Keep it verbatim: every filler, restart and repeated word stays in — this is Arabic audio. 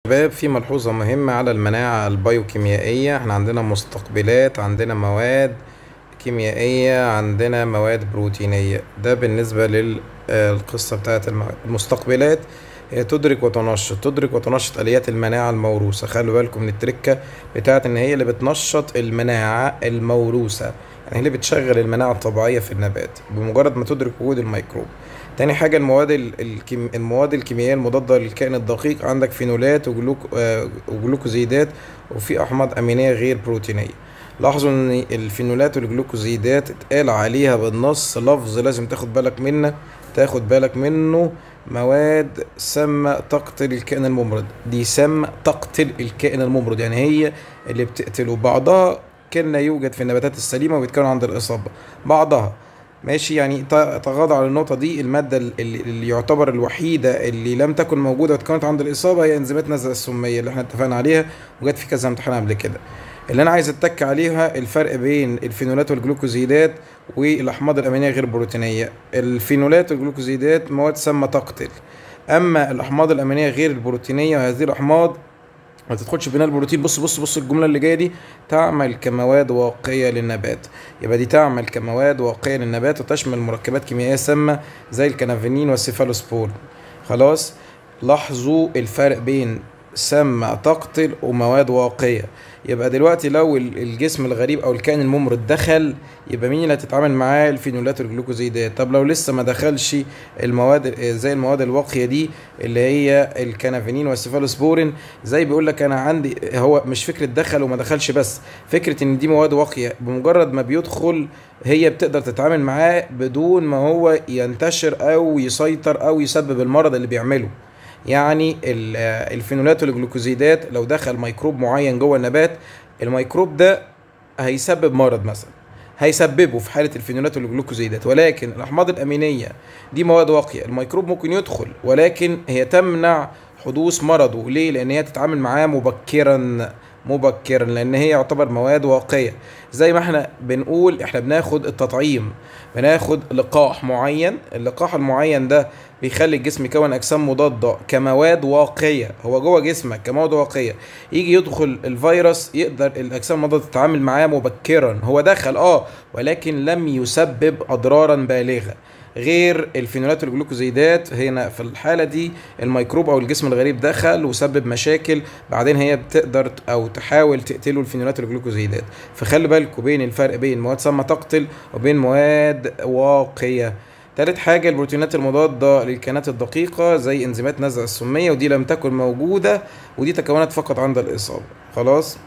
شباب، في ملحوظة مهمة على المناعة البيوكيميائية. احنا عندنا مستقبلات، عندنا مواد كيميائية، عندنا مواد بروتينية. ده بالنسبة للقصة بتاعة المواد. المستقبلات هي تدرك وتنشط تدرك وتنشط آليات المناعة الموروثة. خلوا بالكم من التركة بتاعة ان هي اللي بتنشط المناعة الموروثة، يعني هي اللي بتشغل المناعة الطبيعية في النبات بمجرد ما تدرك وجود الميكروب. تاني حاجة المواد ال- الكيم... المواد الكيميائية المضادة للكائن الدقيق. عندك فينولات وجلوك... آه، وجلوكوزيدات، وفي أحماض أمينية غير بروتينية. لاحظوا ان الفينولات والجلوكوزيدات اتقال عليها بالنص لفظ لازم تاخد بالك منه تاخد بالك منه مواد سامة تقتل الكائن الممرض. دي سامة تقتل الكائن الممرض، يعني هي اللي بتقتله. بعضها كان لا يوجد في النباتات السليمة وبيتكون عند الإصابة. بعضها ماشي، يعني ت- تغاضى على النقطة دي. المادة ال- ال- اللي يعتبر الوحيدة اللي لم تكن موجودة واتكونت عند الإصابة هي إنزيمات نزع السمية اللي احنا اتفقنا عليها وجت في كذا امتحان قبل كده. اللي أنا عايز أتك عليها الفرق بين الفينولات والجلوكوزيدات والأحماض الأمينية غير البروتينية. الفينولات والجلوكوزيدات مواد سامة تقتل، أما الأحماض الأمينية غير البروتينية وهذه الأحماض ما تدخلش بناء البروتين. بص بص بص الجملة اللي جاية دي: تعمل كمواد واقية للنبات. يبقى دي تعمل كمواد واقية للنبات وتشمل مركبات كيميائية سامة زي الكنافينين والسيفالوسبور. خلاص، لاحظوا الفرق بين سامة تقتل ومواد واقية. يبقى دلوقتي لو ال- الجسم الغريب او الكائن الممرض دخل، يبقى مين اللي هتتعامل معاه؟ الفينولات والجلوكوزيدات. طب لو لسه ما دخلش المواد زي المواد الواقية دي اللي هي الكنافينين والسيفالوسبورين، زي بيقول لك انا عندي، هو مش فكره دخل وما دخلش بس، فكره ان دي مواد واقيه بمجرد ما بيدخل هي بتقدر تتعامل معاه بدون ما هو ينتشر او يسيطر او يسبب المرض اللي بيعمله. يعني ال- الفينولات والجلوكوزيدات لو دخل ميكروب معين جوه النبات، الميكروب ده هيسبب مرض مثلا، هيسببه في حالة الفينولات والجلوكوزيدات. ولكن الأحماض الأمينية دي مواد واقية، الميكروب ممكن يدخل ولكن هي تمنع حدوث مرضه. ليه؟ لأن هي تتعامل معاه مبكرا مبكرا لأن هي يعتبر مواد واقية. زي ما احنا بنقول احنا بناخد التطعيم، بناخد لقاح معين، اللقاح المعين ده بيخلي الجسم يكون أجسام مضادة كمواد واقية. هو جوه جسمك كمواد واقية، يجي يدخل الفيروس يقدر الأجسام المضادة تتعامل معاه مبكرا. هو دخل اه ولكن لم يسبب أضرارا بالغة. غير الفينولات والجلوكوزيدات، هنا في الحالة دي الميكروب أو الجسم الغريب دخل وسبب مشاكل، بعدين هي بتقدر أو تحاول تقتله الفينولات والجلوكوزيدات. فخلي بالكوا بين الفرق بين مواد سامة تقتل وبين مواد واقية. تالت حاجة البروتينات المضادة للكائنات الدقيقة زي انزيمات نزع السمية، ودي لم تكن موجودة، ودي تكونت فقط عند الإصابة. خلاص.